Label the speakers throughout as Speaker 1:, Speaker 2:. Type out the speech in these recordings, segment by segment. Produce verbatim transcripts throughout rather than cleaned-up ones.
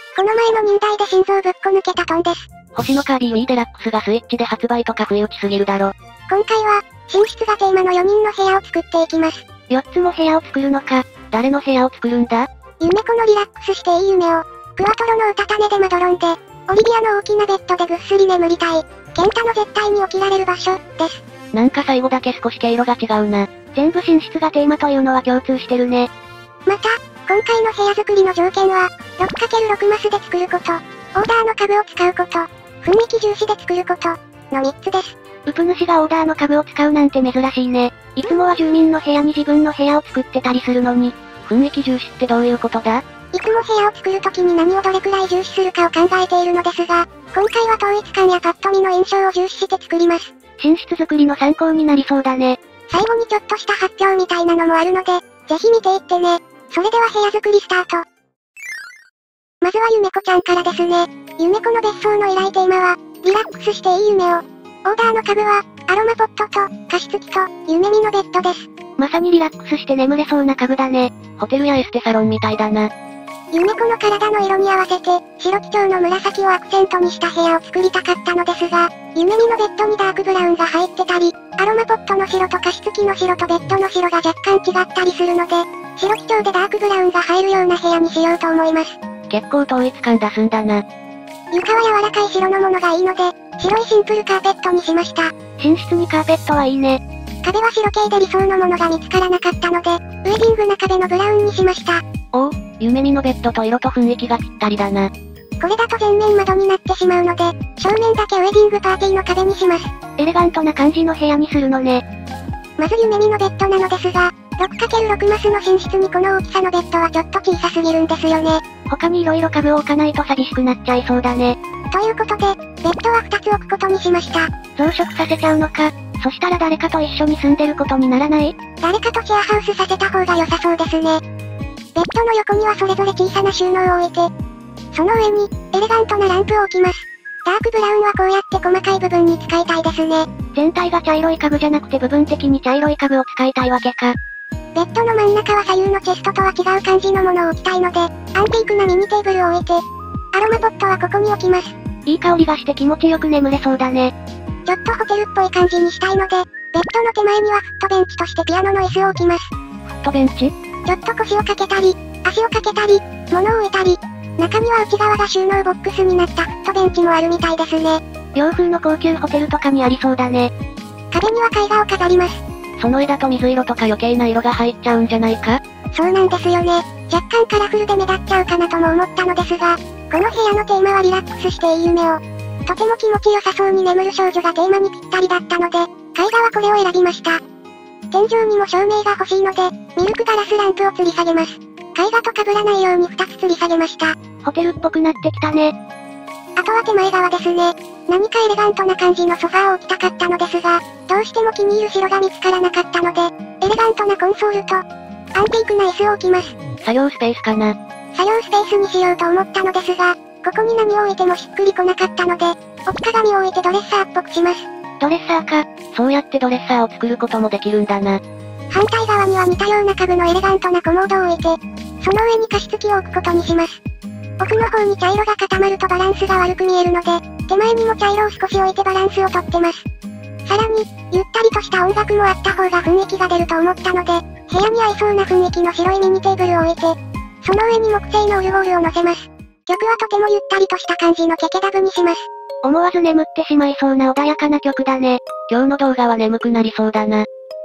Speaker 1: この前の忍耐で心臓ぶっこ抜けたトンです。
Speaker 2: 星のカービィ Wii デラックスがスイッチで発売とか不意打ちすぎるだろ。
Speaker 1: 今回は、寝室がテーマのよにんの部屋を作っていきます。
Speaker 2: よっつも部屋を作るのか、誰の部屋を作るんだ？
Speaker 1: 夢子のリラックスしていい夢を、クワトロのうたた寝でまどろんで、オリビアの大きなベッドでぐっすり眠りたい、ケンタの絶対に起きられる場所、です。
Speaker 2: なんか最後だけ少し毛色が違うな。全部寝室がテーマというのは共通してるね。
Speaker 1: また、今回の部屋作りの条件は、ろくかけるろく マスで作ること、オーダーの家具を使うこと、雰囲気重視で作ること、のみっつです。
Speaker 2: ウプ主がオーダーの家具を使うなんて珍しいね。いつもは住民の部屋に自分の部屋を作ってたりするのに、雰囲気重視ってどういうことだ？
Speaker 1: いつも部屋を作るときに何をどれくらい重視するかを考えているのですが、今回は統一感やパッと見の印象を重視して作ります。
Speaker 2: 寝室作りの参考になりそうだね。
Speaker 1: 最後にちょっとした発表みたいなのもあるので、ぜひ見ていってね。それでは部屋作りスタート。まずはゆめこちゃんからですね。ゆめこの別荘の依頼テーマは、リラックスしていい夢を。オーダーの家具は、アロマポットと、加湿器と、夢見のベッドです。
Speaker 2: まさにリラックスして眠れそうな家具だね。ホテルやエステサロンみたいだな。
Speaker 1: ゆめこの体の色に合わせて、白基調の紫をアクセントにした部屋を作りたかったのですが、夢見のベッドにダークブラウンが入ってたり、アロマポットの白と加湿器の白とベッドの白が若干違ったりするので、白基調でダークブラウンが入るような部屋にしようと思います。
Speaker 2: 結構統一感出すんだな。
Speaker 1: 床は柔らかい白のものがいいので、白いシンプルカーペットにしました。
Speaker 2: 寝室にカーペットはいいね。
Speaker 1: 壁は白系で理想のものが見つからなかったので、ウェディングな壁のブラウンにしました。
Speaker 2: おお、夢見のベッドと色と雰囲気がぴったりだな。
Speaker 1: これだと全面窓になってしまうので、正面だけウェディングパーティーの壁にします。
Speaker 2: エレガントな感じの部屋にするのね。
Speaker 1: まず夢見のベッドなのですが、ろくかけるろく マスの寝室にこの大きさのベッドはちょっと小さすぎるんですよね。
Speaker 2: 他に色々家具を置かないと寂しくなっちゃいそうだね。
Speaker 1: ということで、ベッドはふたつ置くことにしました。
Speaker 2: 増殖させちゃうのか。そしたら誰かと一緒に住んでることにならない？
Speaker 1: 誰かとシェアハウスさせた方が良さそうですね。ベッドの横にはそれぞれ小さな収納を置いて、その上に、エレガントなランプを置きます。ダークブラウンはこうやって細かい部分に使いたいですね。
Speaker 2: 全体が茶色い家具じゃなくて部分的に茶色い家具を使いたいわけか。
Speaker 1: ベッドの真ん中は左右のチェストとは違う感じのものを置きたいので、アンティークなミニテーブルを置いて、アロマポットはここに置きます。
Speaker 2: いい香りがして気持ちよく眠れそうだね。
Speaker 1: ちょっとホテルっぽい感じにしたいので、ベッドの手前にはフットベンチとしてピアノの椅子を置きます。
Speaker 2: フットベンチ？
Speaker 1: ちょっと腰をかけたり、足をかけたり、物を置いたり、中には内側が収納ボックスになったフットベンチもあるみたいですね。
Speaker 2: 洋風の高級ホテルとかにありそうだね。
Speaker 1: 壁には絵画を飾ります。
Speaker 2: その絵だと水色とか余計な色が入っちゃうんじゃないか？
Speaker 1: そうなんですよね。若干カラフルで目立っちゃうかなとも思ったのですが、この部屋のテーマはリラックスしていい夢を。とても気持ちよさそうに眠る少女がテーマにぴったりだったので、絵画はこれを選びました。天井にも照明が欲しいので、ミルクガラスランプを吊り下げます。絵画と被らないようにふたつ吊り下げました。
Speaker 2: ホテルっぽくなってきたね。
Speaker 1: あとは手前側ですね。何かエレガントな感じのソファーを置きたかったのですが、どうしても気に入る白が見つからなかったので、エレガントなコンソールと、アンティークな椅子を置きます。
Speaker 2: 作業スペースかな。
Speaker 1: 作業スペースにしようと思ったのですが、ここに何を置いてもしっくりこなかったので、置き鏡を置いてドレッサーっぽくします。
Speaker 2: ドレッサーか。そうやってドレッサーを作ることもできるんだな。
Speaker 1: 反対側には似たような家具のエレガントなコモードを置いて、その上に加湿器を置くことにします。奥の方に茶色が固まるとバランスが悪く見えるので、手前にも茶色を少し置いてバランスをとってます。さらに、ゆったりとした音楽もあった方が雰囲気が出ると思ったので、部屋に合いそうな雰囲気の白いミニテーブルを置いて、その上に木製のオルゴールを乗せます。曲はとてもゆったりとした感じのケケダブにします。
Speaker 2: 思わず眠ってしまいそうな穏やかな曲だね。今日の動画は眠くなりそうだな。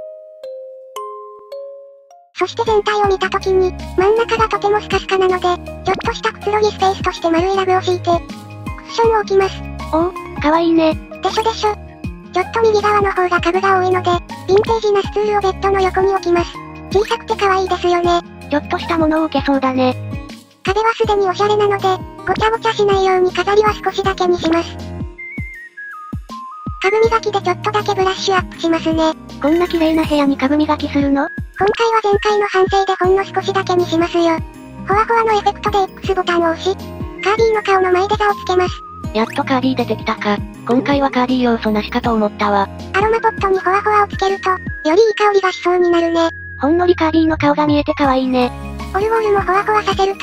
Speaker 1: そして全体を見たときに、真ん中がとてもスカスカなので、ちょっとしたくつろぎスペースとして丸いラグを敷いて、クッションを置きます。
Speaker 2: おお、かわいいね。
Speaker 1: でしょでしょ。ちょっと右側の方が家具が多いので、ヴィンテージなスツールをベッドの横に置きます。小さくて可愛いですよね。
Speaker 2: ちょっとしたものを受けそうだね。
Speaker 1: 壁はすでにおしゃれなので、ごちゃごちゃしないように飾りは少しだけにします。家具磨きでちょっとだけブラッシュアップしますね。
Speaker 2: こんな綺麗な部屋に家具磨きするの？
Speaker 1: 今回は前回の反省でほんの少しだけにしますよ。ほわほわのエフェクトで X ボタンを押し、カービィの顔の前で座をつけます。
Speaker 2: やっとカービィ出てきたか。今回はカービィ要素なしかと思ったわ。
Speaker 1: アロマポットにほわほわをつけると、よりいい香りがしそうになるね。
Speaker 2: ほんのりカービィの顔が見えて可愛いね。
Speaker 1: オルゴールもほわほわさせると、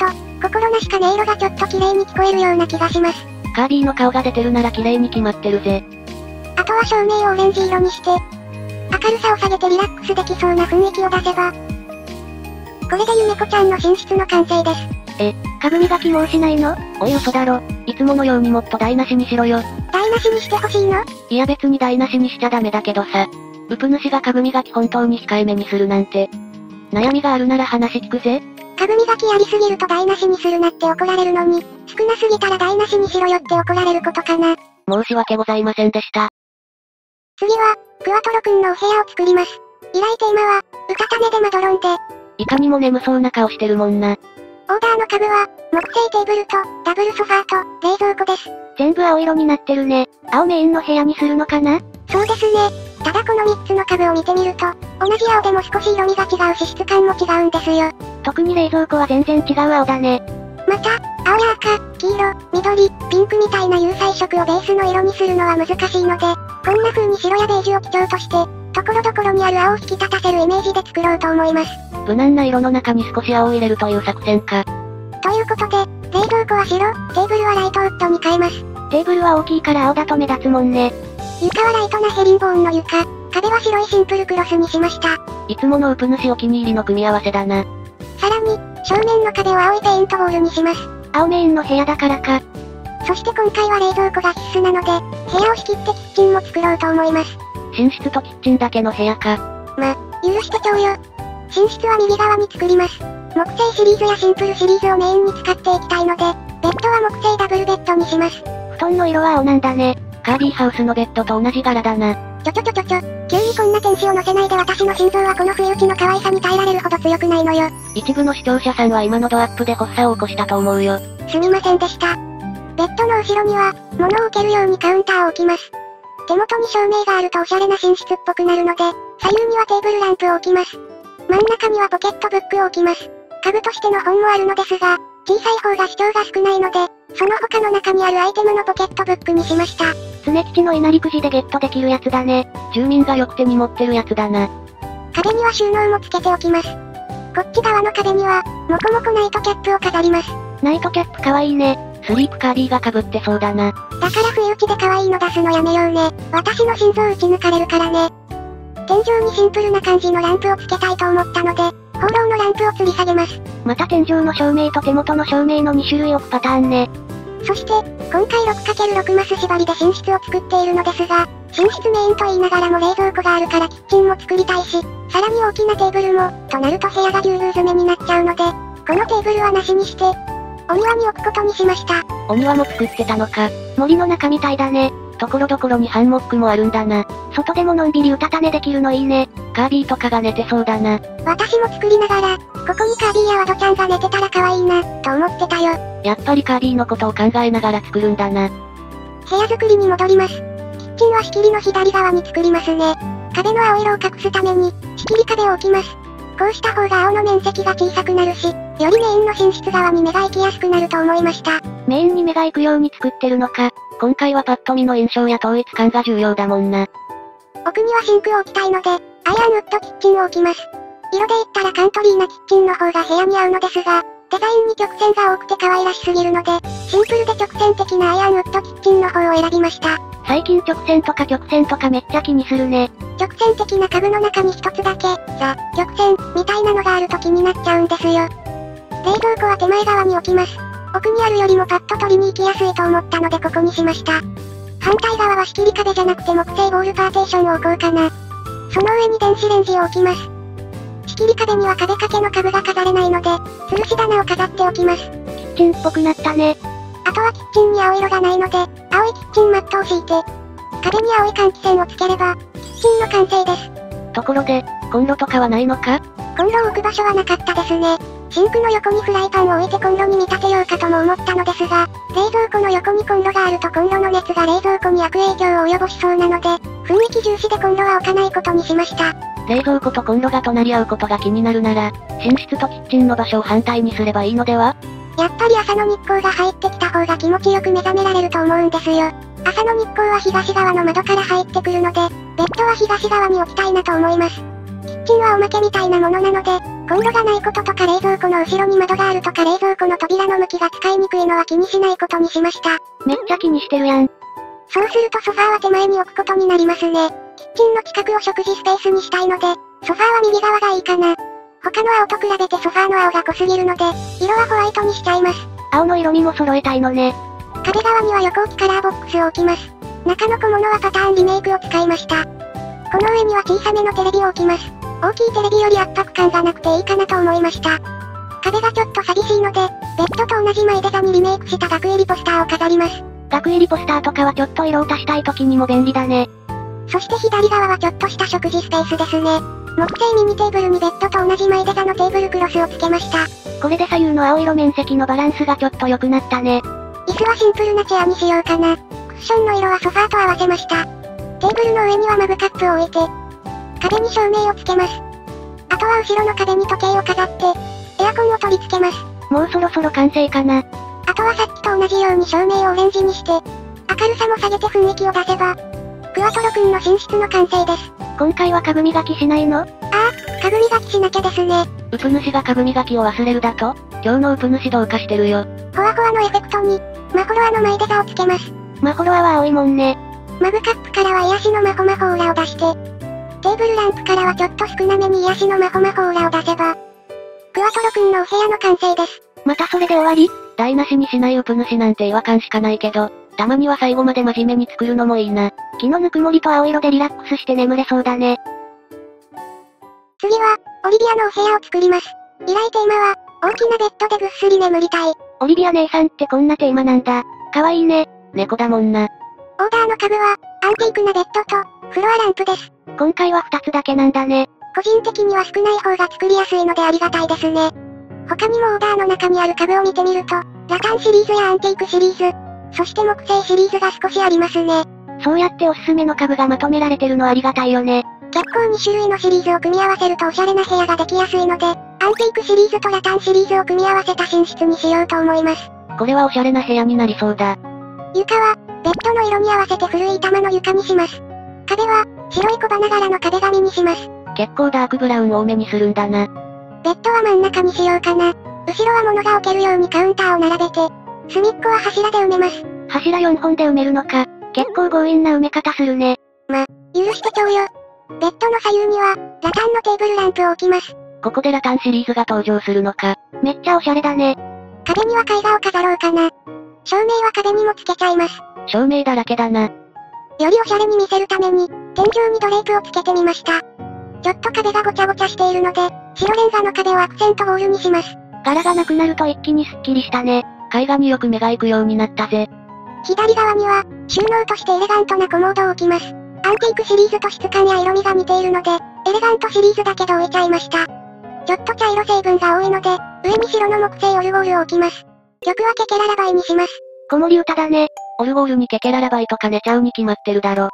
Speaker 1: 心なしか音色がちょっと綺麗に聞こえるような気がします。
Speaker 2: カービィの顔が出てるなら綺麗に決まってるぜ。
Speaker 1: あとは照明をオレンジ色にして、明るさを下げてリラックスできそうな雰囲気を出せば、これでゆめこちゃんの寝室の完成です。
Speaker 2: え、かぐみが起毛しないの？おい嘘だろ。いつものようにもっと台無しにしろよ。
Speaker 1: 台無しにしてほしいの？
Speaker 2: いや別に台無しにしちゃダメだけどさ。うぷ主がかぐみがき本当に控えめにするなんて。悩みがあるなら話聞くぜ。
Speaker 1: かぐみがきやりすぎると台無しにするなって怒られるのに、少なすぎたら台無しにしろよって怒られることかな。
Speaker 2: 申し訳ございませんでした。
Speaker 1: 次は、クワトロくんのお部屋を作ります。依頼テーマは、うたた寝でまどろんで。
Speaker 2: いかにも眠そうな顔してるもんな。
Speaker 1: オーダーの家具は、木製テーブルと、ダブルソファーと、冷蔵庫です。
Speaker 2: 全部青色になってるね。青メインの部屋にするのかな？
Speaker 1: そうですね。ただこのみっつの家具を見てみると、同じ青でも少し色味が違うし質感も違うんですよ。
Speaker 2: 特に冷蔵庫は全然違う青だね。
Speaker 1: また、青や赤、黄色、緑、ピンクみたいな有彩色をベースの色にするのは難しいので、こんな風に白やベージュを基調として、ところどころにある青を引き立たせるイメージで作ろうと思います。
Speaker 2: 無難な色の中に少し青を入れるという作戦か。
Speaker 1: ということで、冷蔵庫は白、テーブルはライトウッドに変えます。
Speaker 2: テーブルは大きいから青だと目立つもんね。
Speaker 1: 床はライトなヘリンボーンの床、壁は白いシンプルクロスにしました。
Speaker 2: いつものウプ主お気に入りの組み合わせだな。
Speaker 1: さらに、正面の壁を青いペイントボールにします。
Speaker 2: 青メインの部屋だからか。
Speaker 1: そして今回は冷蔵庫が必須なので、部屋を仕切ってキッチンも作ろうと思います。
Speaker 2: 寝室とキッチンだけの部屋か。
Speaker 1: ま、許してちょうよ。寝室は右側に作ります。木製シリーズやシンプルシリーズをメインに使っていきたいので、ベッドは木製ダブルベッドにします。
Speaker 2: 布団の色は青なんだね。カービィハウスのベッドと同じ柄だな。
Speaker 1: ちょちょちょちょちょ、急にこんな天使を乗せないで私の心臓はこの不意打ちの可愛さに耐えられるほど強くないのよ。
Speaker 2: 一部の視聴者さんは今のドアップで発作を起こしたと思うよ。
Speaker 1: すみませんでした。ベッドの後ろには、物を置けるようにカウンターを置きます。手元に照明があるとおしゃれな寝室っぽくなるので、左右にはテーブルランプを置きます。真ん中にはポケットブックを置きます。家具としての本もあるのですが、小さい方が主張が少ないので、その他の中にあるアイテムのポケットブックにしました。
Speaker 2: 常吉の稲荷くじでゲットできるやつだね。住民がよく手に持ってるやつだな。
Speaker 1: 壁には収納もつけておきます。こっち側の壁には、もこもこナイトキャップを飾ります。
Speaker 2: ナイトキャップかわいいね。スリープカービィが被ってそうだな。
Speaker 1: だから不意打ちで可愛いの出すのやめようね。私の心臓打ち抜かれるからね。天井にシンプルな感じのランプをつけたいと思ったので、放浪のランプを吊り下げます。
Speaker 2: また天井の照明と手元の照明のに種類置くパターンね。
Speaker 1: そして、今回 ろくかけるろく マス縛りで寝室を作っているのですが、寝室メインと言いながらも冷蔵庫があるからキッチンも作りたいし、さらに大きなテーブルも、となると部屋がぎゅうぎゅう詰めになっちゃうので、このテーブルはなしにして、お庭に置くことにしました。
Speaker 2: お庭も作ってたのか。森の中みたいだね。ところどころにハンモックもあるんだな。外でものんびりうたた寝できるのいいね。カービィとかが寝てそうだな。
Speaker 1: 私も作りながら、ここにカービィやワドちゃんが寝てたら可愛いな、と思ってたよ。
Speaker 2: やっぱりカービィのことを考えながら作るんだな。
Speaker 1: 部屋作りに戻ります。キッチンは仕切りの左側に作りますね。壁の青色を隠すために、仕切り壁を置きます。こうした方が青の面積が小さくなるし、よりメインの寝室側に目が行きやすくなると思いました。
Speaker 2: メインに目が行くように作ってるのか。今回はパッと見の印象や統一感が重要だもんな。
Speaker 1: 奥にはシンクを置きたいので、アイアンウッドキッチンを置きます。色で言ったらカントリーなキッチンの方が部屋に合うのですが、デザインに曲線が多くて可愛らしすぎるので、シンプルで直線的なアイアンウッドキッチンの方を選びました。
Speaker 2: 最近直線とか曲線とかめっちゃ気にするね。
Speaker 1: 直線的な家具の中に一つだけ、ザ、曲線、みたいなのがあると気になっちゃうんですよ。冷蔵庫は手前側に置きます。奥にあるよりもパッと取りに行きやすいと思ったのでここにしました。反対側は仕切り壁じゃなくて木製ボールパーテーションを置こうかな。その上に電子レンジを置きます。仕切り壁には壁掛けの家具が飾れないので、吊るし棚を飾っておきます。
Speaker 2: キッチンっぽくなったね。
Speaker 1: あとはキッチンに青色がないので、青いキッチンマットを敷いて、壁に青い換気扇をつければ、キッチンの完成です。
Speaker 2: ところで、コンロとかはないのか？
Speaker 1: コンロを置く場所はなかったですね。シンクの横にフライパンを置いてコンロに見立てようかとも思ったのですが、冷蔵庫の横にコンロがあるとコンロの熱が冷蔵庫に悪影響を及ぼしそうなので、雰囲気重視でコンロは置かないことにしました。
Speaker 2: 冷蔵庫とコンロが隣り合うことが気になるなら、寝室とキッチンの場所を反対にすればいいのでは？
Speaker 1: やっぱり朝の日光が入ってきた方が気持ちよく目覚められると思うんですよ。朝の日光は東側の窓から入ってくるので、ベッドは東側に置きたいなと思います。キッッチンはおまけみたいなものなので、コンロがないこととか冷蔵庫の後ろに窓があるとか冷蔵庫の扉の向きが使いにくいのは気にしないことにしました。
Speaker 2: めっちゃ気にしてるやん。
Speaker 1: そうするとソファーは手前に置くことになりますね。キッチンの近くを食事スペースにしたいので、ソファーは右側がいいかな。他の青と比べてソファーの青が濃すぎるので、色はホワイトにしちゃいます。
Speaker 2: 青の色味も揃えたいのね。
Speaker 1: 壁側には横置きカラーボックスを置きます。中の小物はパターンリメイクを使いました。この上には小さめのテレビを置きます。大きいテレビより圧迫感がなくていいかなと思いました。壁がちょっと寂しいので、ベッドと同じマイデザにリメイクした額入りポスターを飾ります。
Speaker 2: 額入りポスターとかはちょっと色を足したい時にも便利だね。
Speaker 1: そして左側はちょっとした食事スペースですね。木製ミニテーブルにベッドと同じマイデザのテーブルクロスを付けました。
Speaker 2: これで左右の青色面積のバランスがちょっと良くなったね。
Speaker 1: 椅子はシンプルなチェアにしようかな。クッションの色はソファーと合わせました。テーブルの上にはマグカップを置いて、壁に照明をつけます。あとは後ろの壁に時計を飾って、エアコンを取り付けます。
Speaker 2: もうそろそろ完成かな。
Speaker 1: あとはさっきと同じように照明をオレンジにして、明るさも下げて雰囲気を出せば、クワトロくんの寝室の完成です。
Speaker 2: 今回は家具磨きしないの？あ
Speaker 1: あ、家具磨きしなきゃですね。
Speaker 2: ウプ主が家具磨きを忘れるだと？今日のウプ主どうかしてるよ。
Speaker 1: ホワホワのエフェクトに、マホロアのマイデザをつけます。
Speaker 2: マホロアは青いもんね。
Speaker 1: マグカップからは癒しのマホマホーラを出して、テーブルランプからはちょっと少なめに癒しのマホマホーラを出せば、クワトロくんのお部屋の完成です。
Speaker 2: またそれで終わり？台無しにしないウプ主なんて違和感しかないけど、たまには最後まで真面目に作るのもいいな。木のぬくもりと青色でリラックスして眠れそうだね。
Speaker 1: 次は、オリビアのお部屋を作ります。依頼テーマは、大きなベッドでぐっすり眠りたい。
Speaker 2: オリビア姉さんってこんなテーマなんだ。かわいいね。猫だもんな。
Speaker 1: オーダーの家具は、アンティークなベッドと、フロアランプです。
Speaker 2: 今回はふたつだけなんだね。
Speaker 1: 個人的には少ない方が作りやすいのでありがたいですね。他にもオーダーの中にある家具を見てみると、ラタンシリーズやアンティークシリーズ、そして木製シリーズが少しありますね。
Speaker 2: そうやっておすすめの家具がまとめられてるのありがたいよね。
Speaker 1: 結構に種類のシリーズを組み合わせるとおしゃれな部屋ができやすいので、アンティークシリーズとラタンシリーズを組み合わせた寝室にしようと思います。
Speaker 2: これはおしゃれな部屋になりそうだ。
Speaker 1: 床は、ベッドの色に合わせて古い板間の床にします。壁は、白い小花柄の壁紙にします。
Speaker 2: 結構ダークブラウン多めにするんだな。
Speaker 1: ベッドは真ん中にしようかな。後ろは物が置けるようにカウンターを並べて、隅っこは柱で埋めます。
Speaker 2: 柱よんほんで埋めるのか。結構強引な埋め方するね。
Speaker 1: ま、許してちょうよ。ベッドの左右には、ラタンのテーブルランプを置きます。
Speaker 2: ここでラタンシリーズが登場するのか。めっちゃおしゃれだね。
Speaker 1: 壁には絵画を飾ろうかな。照明は壁にもつけちゃいます。
Speaker 2: 照明だらけだな。
Speaker 1: よりおしゃれに見せるために、天井にドレープをつけてみました。ちょっと壁がごちゃごちゃしているので、白レンガの壁をアクセントボールにします。
Speaker 2: 柄がなくなると一気にスッキリしたね。絵画によく目が行くようになったぜ。
Speaker 1: 左側には、収納としてエレガントなコモードを置きます。アンティークシリーズと質感や色味が似ているので、エレガントシリーズだけど置いちゃいました。ちょっと茶色成分が多いので、上に白の木製オルゴールを置きます。曲はケケララバイにします。
Speaker 2: 子守歌だね。オルゴールにケケララバイとか寝ちゃうに決まってるだろ。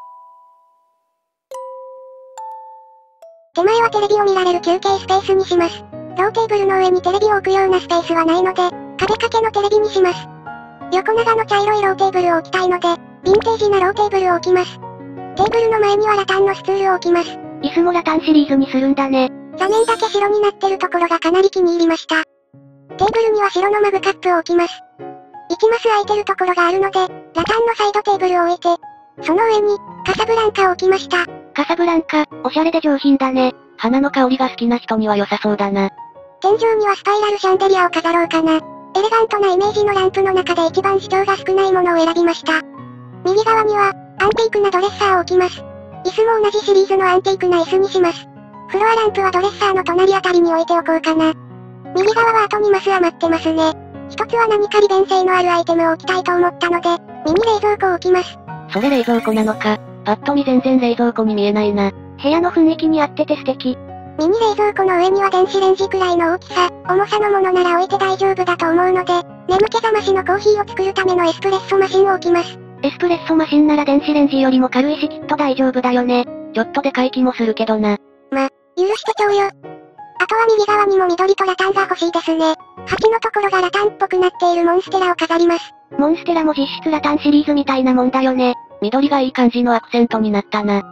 Speaker 1: 手前はテレビを見られる休憩スペースにします。ローテーブルの上にテレビを置くようなスペースはないので、壁掛けのテレビにします。横長の茶色いローテーブルを置きたいので、ヴィンテージなローテーブルを置きます。テーブルの前にはラタンのスツールを置きます。
Speaker 2: 椅子もラタンシリーズにするんだね。
Speaker 1: 座面だけ白になってるところがかなり気に入りました。テーブルには白のマグカップを置きます。いちマス空いてるところがあるので、ラタンのサイドテーブルを置いて、その上に、カサブランカを置きました。
Speaker 2: カサブランカ、おしゃれで上品だね。花の香りが好きな人には良さそうだな。
Speaker 1: 天井にはスパイラルシャンデリアを飾ろうかな。エレガントなイメージのランプの中で一番主張が少ないものを選びました。右側には、アンティークなドレッサーを置きます。椅子も同じシリーズのアンティークな椅子にします。フロアランプはドレッサーの隣あたりに置いておこうかな。右側はあとにマス余ってますね。一つは何か利便性のあるアイテムを置きたいと思ったので、ミニ冷蔵庫を置きます。
Speaker 2: それ冷蔵庫なのか。パッと見全然冷蔵庫に見えないな。部屋の雰囲気に合ってて素敵。
Speaker 1: ミニ冷蔵庫の上には電子レンジくらいの大きさ、重さのものなら置いて大丈夫だと思うので、眠気覚ましのコーヒーを作るためのエスプレッソマシンを置きます。
Speaker 2: エスプレッソマシンなら電子レンジよりも軽いしきっと大丈夫だよね。ちょっとでかい気もするけどな。
Speaker 1: ま、許してちょうよ。あとは右側にも緑とラタンが欲しいですね。鉢のところがラタンっぽくなっているモンステラを飾ります。
Speaker 2: モンステラも実質ラタンシリーズみたいなもんだよね。緑がいい感じのアクセントになったな。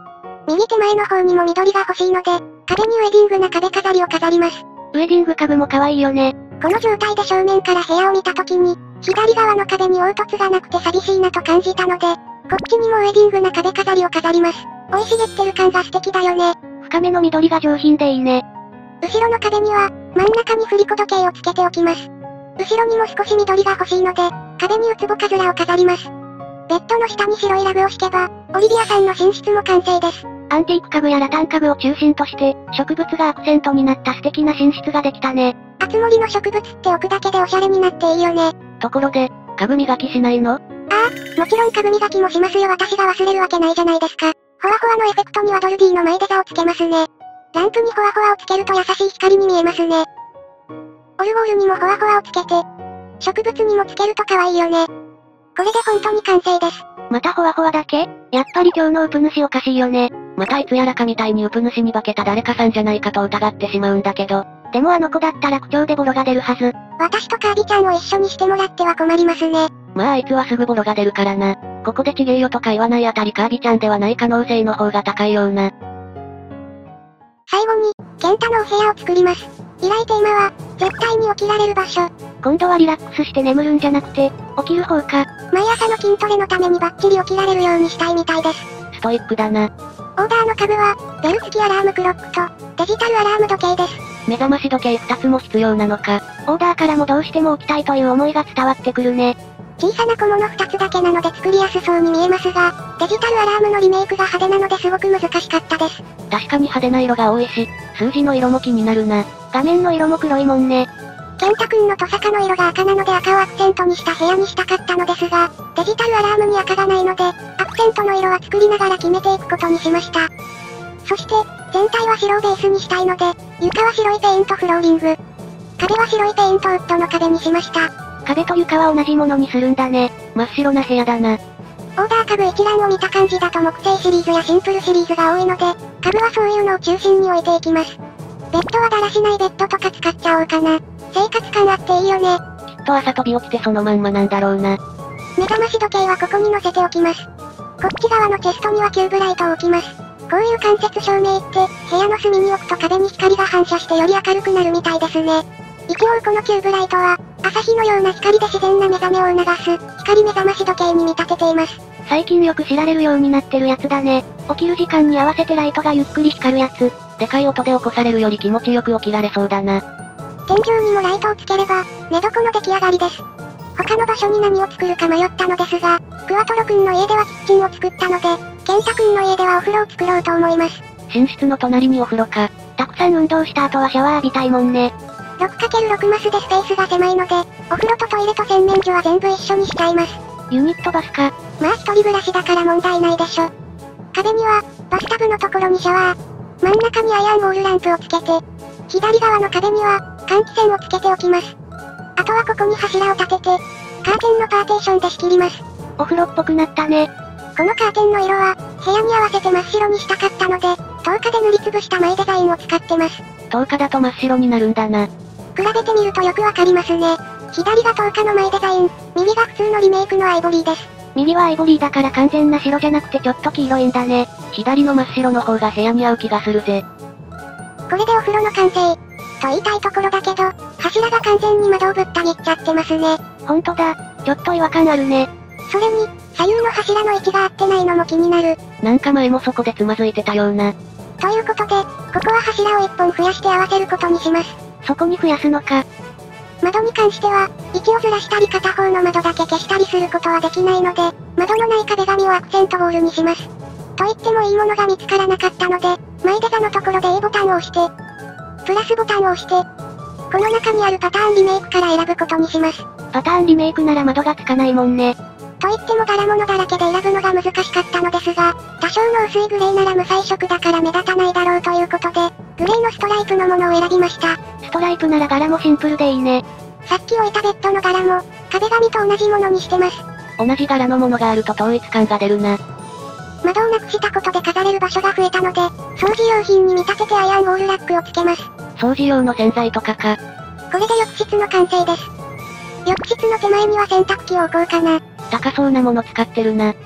Speaker 1: 右手前の方にも緑が欲しいので、壁にウェディングな壁飾りを飾ります。
Speaker 2: ウェディング家具も可愛いよね。
Speaker 1: この状態で正面から部屋を見た時に、左側の壁に凹凸がなくて寂しいなと感じたので、こっちにもウェディングな壁飾りを飾ります。生い茂ってる感が素敵だよね。
Speaker 2: 深めの緑が上品でいいね。
Speaker 1: 後ろの壁には、真ん中に振り子時計をつけておきます。後ろにも少し緑が欲しいので、壁にウツボカズラを飾ります。ベッドの下に白いラグを敷けば、オリビアさんの寝室も完成です。
Speaker 2: アンティーク家具やラタン家具を中心として、植物がアクセントになった素敵な寝室ができたね。
Speaker 1: あつ森の植物って置くだけでおしゃれになっていいよね。
Speaker 2: ところで、家具磨きしないの？
Speaker 1: ああ、もちろん家具磨きもしますよ。私が忘れるわけないじゃないですか。ホワホワのエフェクトにはドルビーのマイデザをつけますね。ランプにホワホワをつけると優しい光に見えますね。オルゴールにもホワホワをつけて、植物にもつけると可愛いよね。これで本当に完成です。
Speaker 2: またホワホワだけ？やっぱり今日のウプ主おかしいよね。またいつやらかみたいにウプ主に化けた誰かさんじゃないかと疑ってしまうんだけど。でもあの子だったら口調でボロが出るはず。
Speaker 1: 私とカービちゃんを一緒にしてもらっては困りますね。
Speaker 2: まああいつはすぐボロが出るからな。ここでちげえよとか言わないあたりカービちゃんではない可能性の方が高いような。
Speaker 1: 最後に、ケンタのお部屋を作ります。依頼テーマは、絶対に起きられる場所。
Speaker 2: 今度はリラックスして眠るんじゃなくて、起きる方か。
Speaker 1: 毎朝の筋トレのためにバッチリ起きられるようにしたいみたいです。
Speaker 2: ストイックだな。オ
Speaker 1: ーダーの家具は、ベル付きアラームクロックと、デジタルアラーム時計です。
Speaker 2: 目覚まし時計ふたつも必要なのか。オーダーからもどうしても起きたいという思いが伝わってくるね。
Speaker 1: 小さな小物ふたつだけなので作りやすそうに見えますが、デジタルアラームのリメイクが派手なのですごく難しかったです。
Speaker 2: 確かに派手な色が多いし、数字の色も気になるな。画面の色も黒いもんね。
Speaker 1: ケンタくんのトサカの色が赤なので赤をアクセントにした部屋にしたかったのですが、デジタルアラームに赤がないので、アクセントの色は作りながら決めていくことにしました。そして、全体は白をベースにしたいので、床は白いペイントフローリング。壁は白いペイントウッドの壁にしました。
Speaker 2: 壁と床は同じものにするんだね。真っ白な部屋だな。
Speaker 1: オーダー家具一覧を見た感じだと木製シリーズやシンプルシリーズが多いので、家具はそういうのを中心に置いていきます。ベッドはだらしないベッドとか使っちゃおうかな。生活感あっていいよね。
Speaker 2: きっと朝飛び起きてそのまんまなんだろうな。
Speaker 1: 目覚まし時計はここに乗せておきます。こっち側のチェストにはキューブライトを置きます。こういう間接照明って、部屋の隅に置くと壁に光が反射してより明るくなるみたいですね。一応このキューブライトは、朝日のような光で自然な目覚めを促す、光目覚まし時計に見立てています。
Speaker 2: 最近よく知られるようになってるやつだね。起きる時間に合わせてライトがゆっくり光るやつ。でかい音で起こされるより気持ちよく起きられそうだな。
Speaker 1: 天井にもライトをつければ、寝床の出来上がりです。他の場所に何を作るか迷ったのですが、クワトロくんの家ではキッチンを作ったので、ケンタくんの家ではお風呂を作ろうと思います。
Speaker 2: 寝室の隣にお風呂か。たくさん運動した後はシャワー浴びたいもんね。
Speaker 1: ろくかけるろく マスでスペースが狭いので、お風呂とトイレと洗面所は全部一緒にしちゃいます。
Speaker 2: ユニットバスか。
Speaker 1: まあ一人暮らしだから問題ないでしょ。壁には、バスタブのところにシャワー。真ん中にアイアンウォールランプをつけて、左側の壁には、換気扇をつけておきます。あとはここに柱を立てて、カーテンのパーテーションで仕切ります。
Speaker 2: お風呂っぽくなったね。
Speaker 1: このカーテンの色は、部屋に合わせて真っ白にしたかったので、とおかで塗りつぶしたマイデザインを使ってます。
Speaker 2: とおかだと真っ白になるんだな。
Speaker 1: 比べてみるとよくわかりますね。左がとおかのマイデザイン、右が普通のリメイクのアイボリーです。
Speaker 2: 右はアイボリーだから完全な白じゃなくてちょっと黄色いんだね。左の真っ白の方が部屋に合う気がするぜ。
Speaker 1: これでお風呂の完成。と言いたいところだけど、柱が完全に窓をぶった切っちゃってますね。
Speaker 2: ほんとだ、ちょっと違和感あるね。
Speaker 1: それに、左右の柱の位置が合ってないのも気になる。
Speaker 2: なんか前もそこでつまずいてたような。
Speaker 1: ということで、ここは柱をいっぽん増やして合わせることにします。
Speaker 2: そこに増やすのか。
Speaker 1: 窓に関しては、位置をずらしたり片方の窓だけ消したりすることはできないので、窓のない壁紙をアクセントボールにします。と言ってもいいものが見つからなかったので、マイデザのところで A ボタンを押して、プラスボタンを押して、この中にあるパターンリメイクから選ぶことにします。
Speaker 2: パターンリメイクなら窓がつかないもんね。
Speaker 1: と言っても柄物だらけで選ぶのが難しかったのですが、多少の薄いグレーなら無彩色だから目立たないだろうということで、グレーのストライプのものを選びました。
Speaker 2: ストライプなら柄もシンプルでいいね。
Speaker 1: さっき置いたベッドの柄も、壁紙と同じものにしてます。
Speaker 2: 同じ柄のものがあると統一感が出るな。
Speaker 1: 窓をなくしたことで飾れる場所が増えたので、掃除用品に見立ててアイアンウォールラックをつけます。
Speaker 2: 掃除用の洗剤とかか。
Speaker 1: これで浴室の完成です。浴室の手前には洗濯機を置こうかな。
Speaker 2: 高そうなもの使ってるな。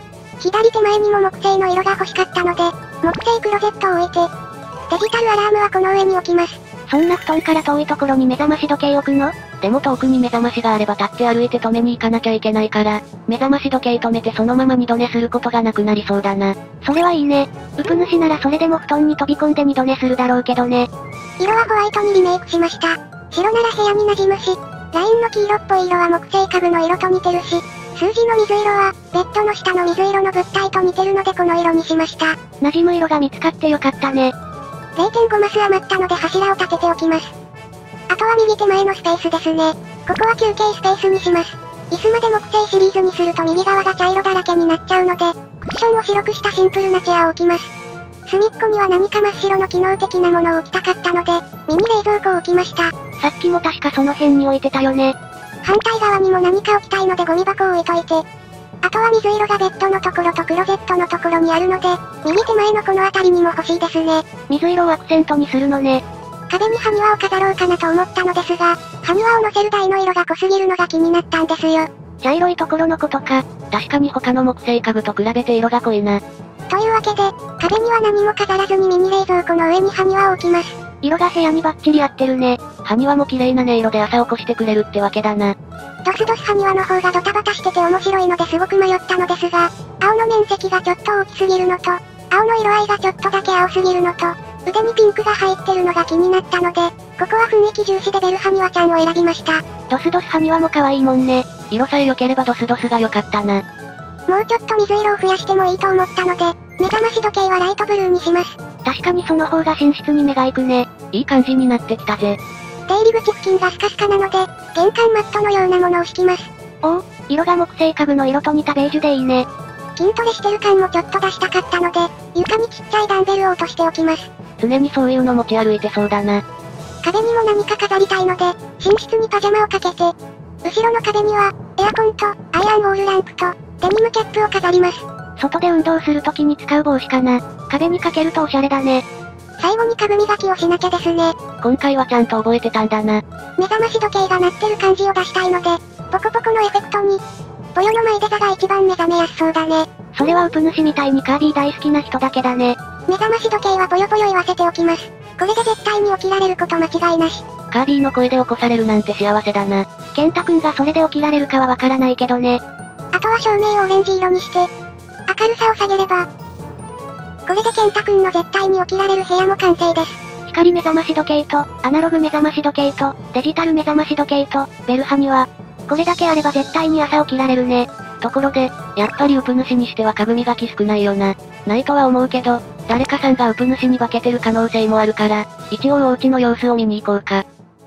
Speaker 1: 左手前にも木製の色が欲しかったので、木製クロゼットを置いて、デジタルアラームはこの上に置きます。
Speaker 2: そんな布団から遠いところに目覚まし時計置くの？でも遠くに目覚ましがあれば立って歩いて止めに行かなきゃいけないから、目覚まし時計止めてそのまま二度寝することがなくなりそうだな。
Speaker 3: それはいいね。うぷ主ならそれでも布団に飛び込んで二度寝するだろうけどね。
Speaker 1: 色はホワイトにリメイクしました。白なら部屋に馴染むし、ラインの黄色っぽい色は木製家具の色と似てるし、数字の水色は、ベッドの下の水色の物体と似てるのでこの色にしました。
Speaker 3: 馴染む色が見つかってよかったね。
Speaker 1: れいてんご マス余ったので柱を立てておきます。あとは右手前のスペースですね。ここは休憩スペースにします。椅子まで木製シリーズにすると右側が茶色だらけになっちゃうので、クッションを白くしたシンプルなチェアを置きます。隅っこには何か真っ白の機能的なものを置きたかったので、ミニ冷蔵庫を置きました。
Speaker 3: さっきも確かその辺に置いてたよね。
Speaker 1: 反対側にも何か置きたいのでゴミ箱を置いといて、あとは水色がベッドのところとクロゼットのところにあるので、右手前のこの辺りにも欲しいですね。
Speaker 3: 水色をアクセントにするのね。
Speaker 1: 壁に埴輪を飾ろうかなと思ったのですが、埴輪を乗せる台の色が濃すぎるのが気になったんですよ。
Speaker 3: 茶色いところのことか。
Speaker 2: 確かに他の木製家具と比べて色が濃いな。
Speaker 1: というわけで、壁には何も飾らずにミニ冷蔵庫の上に埴輪を置きます。
Speaker 3: 色が部屋にバッチリ合ってるね。
Speaker 2: 埴輪も綺麗な音色で朝起こしてくれるってわけだな。
Speaker 1: ドスドス埴輪の方がドタバタしてて面白いのですごく迷ったのですが、青の面積がちょっと大きすぎるのと、青の色合いがちょっとだけ青すぎるのと、腕にピンクが入ってるのが気になったので、ここは雰囲気重視でベルハニワちゃんを選びました。
Speaker 3: ドスドス埴輪も可愛いもんね。
Speaker 2: 色さえ良ければドスドスが良かったな。
Speaker 1: もうちょっと水色を増やしてもいいと思ったので、目覚まし時計はライトブルーにします。
Speaker 3: 確かにその方が寝室に目が行くね。
Speaker 2: いい感じになってきたぜ。
Speaker 1: 出入り口付近がスカスカなので、玄関マットのようなものを敷きます。
Speaker 3: おお、色が木製家具の色と似たベージュでいいね。
Speaker 1: 筋トレしてる感もちょっと出したかったので、床にちっちゃいダンベルを落としておきます。
Speaker 2: 常にそういうの持ち歩いてそうだな。
Speaker 1: 壁にも何か飾りたいので、寝室にパジャマをかけて、後ろの壁には、エアコンと、アイアンウォールランプと、デニムキャップを飾ります。
Speaker 3: 外で運動するときに使う帽子かな。壁にかけるとおしゃれだね。
Speaker 1: 最後に家具磨きをしなきゃですね。
Speaker 2: 今回はちゃんと覚えてたんだな。
Speaker 1: 目覚まし時計が鳴ってる感じを出したいので、ポコポコのエフェクトに、ボヨのマイデザが一番目覚めやすそうだね。
Speaker 3: それはウプ主みたいにカービィ大好きな人だけだね。
Speaker 1: 目覚まし時計はぽよぽよ言わせておきます。これで絶対に起きられること間違いなし。
Speaker 2: カービィの声で起こされるなんて幸せだな。
Speaker 3: ケンタくんがそれで起きられるかはわからないけどね。
Speaker 1: あとは照明をオレンジ色にして、明るさを下げれば、これでケンタくんの絶対に起きられる部屋も完成です。
Speaker 3: 光目覚まし時計と、アナログ目覚まし時計と、デジタル目覚まし時計と、ベルハニワ。これだけあれば絶対に朝起きられるね。
Speaker 2: ところで、やっぱりウプ主にしては家具磨き少ないよな。ないとは思うけど、誰かさんがウプ主に化けてる可能性もあるから、一応お家の様子を見に行こうか。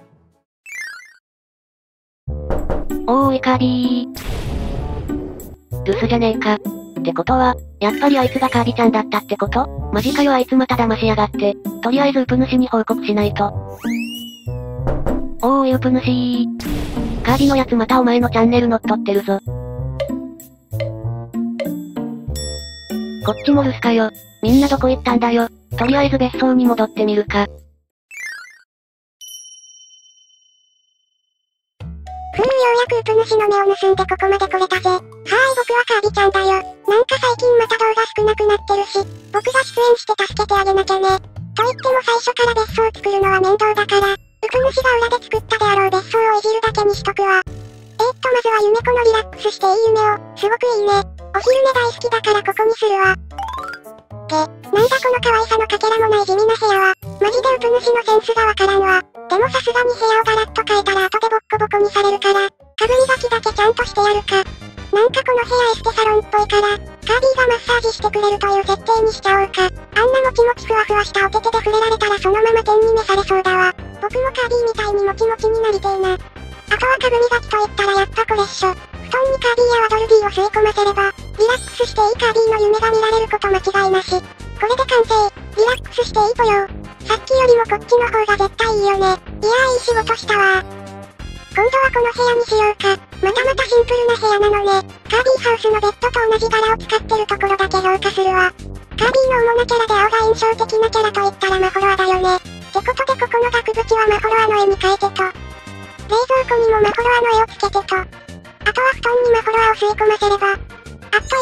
Speaker 2: おーいカービー。留守じゃねえか。ってことは、やっぱりあいつがカービちゃんだったってこと？マジかよあいつまた騙しやがって。とりあえずウプ主に報告しないと。おーいウプ主。カービのやつまたお前のチャンネル乗っ取ってるぞ。こっちも留守かよ。みんなどこ行ったんだよ。とりあえず別荘に戻ってみるか。
Speaker 1: ふうようやくウプ主の目を盗んでここまで来れたぜ。はーい僕はカービちゃんだよ。なんか最近また動画少なくなってるし、僕が出演して助けてあげなきゃね。と言っても最初から別荘作るのは面倒だから、ウプ主が裏で作ったであろう別荘をいじるだけにしとくわ。えーっとまずは夢子のリラックスしていい夢を、すごくいいね。お昼寝大好きだからここにするわ。げ、なんだこの可愛さのかけらもない地味な部屋は、マジでウプ主のセンスがわからんわ。でもさすがに部屋をガラッと変えたら後でボッコボコにされるから、家具磨きだけちゃんとしてやるか。なんかこの部屋エステサロンっぽいから、カービィがマッサージしてくれるという設定にしちゃおうか。あんなもちもちふわふわしたお手手で触れられたらそのまま天に召されそうだわ。僕もカービィみたいにもちもちになりてえな。あとは家具磨きと言ったらやっぱこれっしょ。布団にカービィやワドルビーを吸い込ませれば、リラックスしていいカービィの夢が見られること間違いなし。これで完成。リラックスしていいぽよ。さっきよりもこっちの方が絶対いいよね。いやーいい仕事したわー。今度はこの部屋にしようか。またまたシンプルな部屋なのね。カービィハウスのベッドと同じ柄を使ってるところだけ評価するわ。カービィの主なキャラで青が印象的なキャラと言ったらマフロアだよね。ってことでここの額縁はマフロアの絵に変えてと。冷蔵庫にもマフロアの絵をつけてと。あとは布団にマフロアを吸い込ませれば。あっという間に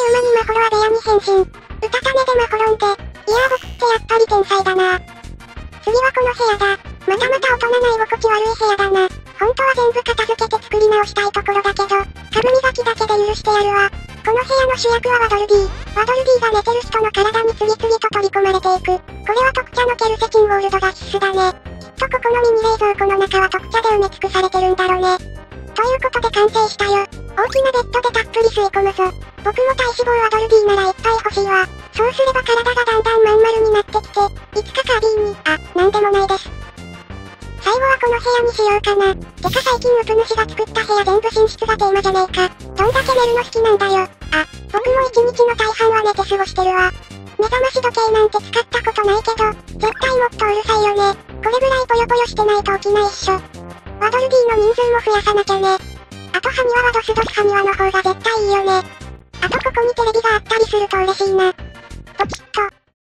Speaker 1: マホロアベアに変身。うたた寝でマホロンで。いやー僕ってやっぱり天才だな。次はこの部屋だ。またまた大人な居心地悪い部屋だな。本当は全部片付けて作り直したいところだけど、株磨きだけで許してやるわ。この部屋の主役はワドルディ。ワドルディが寝てる人の体に次々と取り込まれていく。これは特茶のケルセチンゴールドが必須だね。きっとここのミニ冷蔵庫の中は特茶で埋め尽くされてるんだろうね。ということで完成したよ。大きなベッドでたっぷり吸い込むぞ。僕も体脂肪ワドルディならいっぱい欲しいわ。そうすれば体がだんだんまん丸になってきて、いつかカービィに、あ、なんでもないです。最後はこの部屋にしようかな。てか最近ウプ主が作った部屋全部寝室がテーマじゃねえか。どんだけ寝るの好きなんだよ。あ、僕も一日の大半は寝て過ごしてるわ。目覚まし時計なんて使ったことないけど、絶対もっとうるさいよね。これぐらいぽよぽよしてないと起きないっしょ。ワドルディの人数も増やさなきゃね。あと埴輪はドスドス埴輪の方が絶対いいよね。あとここにテレビがあったりすると嬉しいな。ポチッと。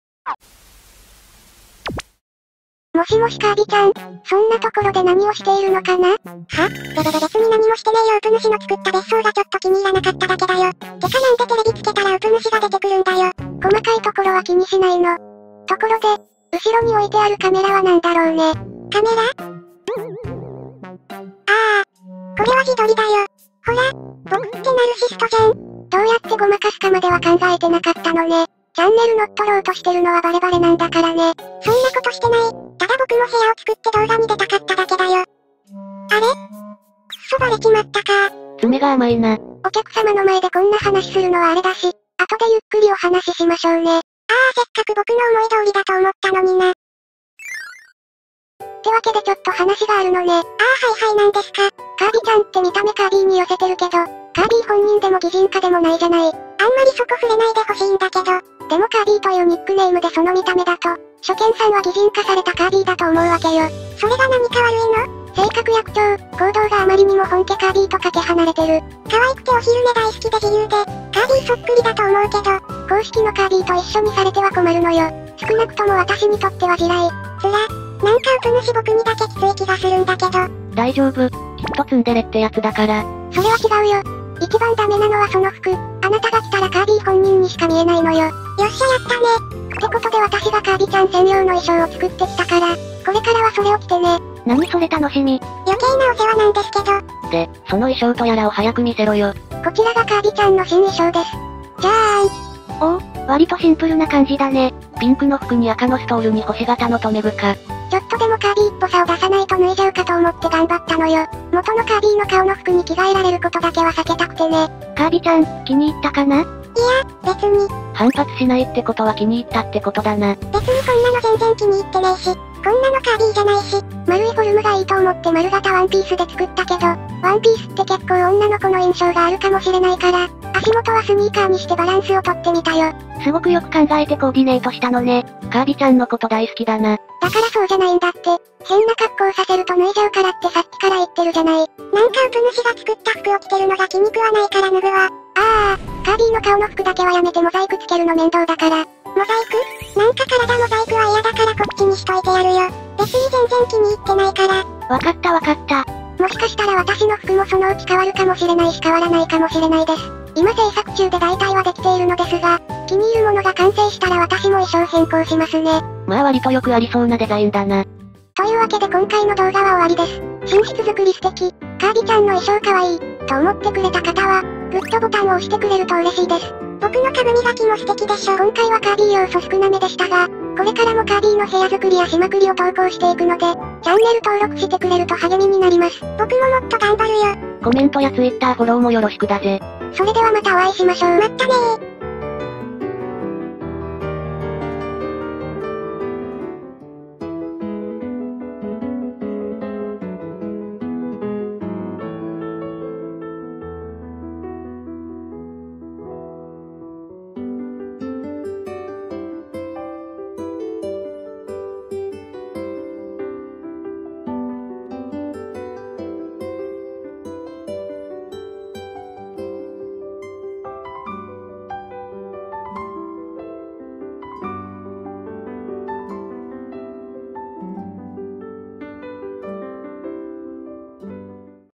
Speaker 1: もしもしカービちゃん、そんなところで何をしているのかな？は？べべべ別に何もしてねえよ。ウプ主の作った別荘がちょっと気に入らなかっただけだよ。てかなんでテレビつけたらウプ主が出てくるんだよ。細かいところは気にしないの。ところで、後ろに置いてあるカメラは何だろうね。カメラ？ああ、これは自撮りだよ。ほら、僕ってナルシストじゃん。どうやってごまかすかまでは考えてなかったのね。チャンネル乗っ取ろうとしてるのはバレバレなんだからね。そんなことしてない。ただ僕も部屋を作って動画に出たかっただけだよ。あれ？くっそバレちまったか。
Speaker 2: 爪が甘いな。
Speaker 1: お客様の前でこんな話するのはあれだし、後でゆっくりお話ししましょうね。ああ、せっかく僕の思い通りだと思ったのにな。ってわけでちょっと話があるのね。ああ、はいはいなんですか。カービちゃんって見た目カービィに寄せてるけど、カービィ本人でも擬人化でもないじゃない。あんまりそこ触れないでほしいんだけど。でもカービィというニックネームでその見た目だと、初見さんは擬人化されたカービィだと思うわけよ。それが何か悪いの？性格や口調、行動があまりにも本家カービィとかけ離れてる。可愛くてお昼寝大好きで自由で、カービィそっくりだと思うけど、公式のカービィと一緒にされては困るのよ。少なくとも私にとっては地雷。つら、なんかウプ主僕にだけきつい気がするんだけど。大
Speaker 2: 丈夫。きっとツンデレってやつだから。
Speaker 1: それは違うよ。一番ダメなのはその服。あなたが着たらカービィ本人にしか見えないのよ。よっしゃやったね。ってことで私がカービちゃん専用の衣装を作ってきたから、これからはそれを着てね。
Speaker 2: 何それ楽しみ。
Speaker 1: 余計なお世話なんですけど。
Speaker 2: で、その衣装とやらを早く見せろよ。
Speaker 1: こちらがカービちゃんの新衣装です。じゃーん。
Speaker 3: おお、割とシンプルな感じだね。
Speaker 2: ピンクの服に赤のストールに星型の留め深。
Speaker 1: ちょっとでもカービィっぽさを出さないと脱いじゃうかと思って頑張ったのよ。元のカービィの顔の服に着替えられることだけは避けたくてね。
Speaker 3: カービちゃん、気に入ったかな？
Speaker 1: いや、別に。
Speaker 2: 反発しないってことは気に入ったってことだな。
Speaker 1: 別にこんなの全然気に入ってないし、こんなのカービィじゃないし、丸いフォルムがいいと思って丸型ワンピースで作ったけど、ワンピースって結構女の子の印象があるかもしれないから、足元はスニーカーにしてバランスをとってみたよ。
Speaker 3: すごくよく考えてコーディネートしたのね。
Speaker 2: カービちゃんのこと大好きだな。
Speaker 1: だからそうじゃないんだって。変な格好させると脱いじゃうからってさっきから言ってるじゃない。なんかウプ主が作った服を着てるのが気に食わないから脱ぐわ。あー、カービィの顔の服だけはやめてモザイクつけるの面倒だから。モザイク？なんか体モザイクは嫌だからこっちにしといてやるよ。別に全然気に入ってないから。
Speaker 3: わかったわかった。
Speaker 1: もしかしたら私の服もそのうち変わるかもしれないし変わらないかもしれないです。今制作中で大体はできているのですが、気に入るものが完成したら私も衣装変更しますね。
Speaker 2: まあ割とよくありそうなデザインだな。
Speaker 1: というわけで今回の動画は終わりです。寝室作り素敵。カービちゃんの衣装かわいい。と思ってくれた方は、グッドボタンを押してくれると嬉しいです。僕の株磨きも素敵でしょ。今回はカービィ要素少なめでしたが、これからもカービィの部屋作りやしまくりを投稿していくので、チャンネル登録してくれると励みになります。僕ももっと頑張るよ。
Speaker 2: コメントやツイッターフォローもよろしくだぜ。
Speaker 1: それではまたお会いしましょう。まったねー。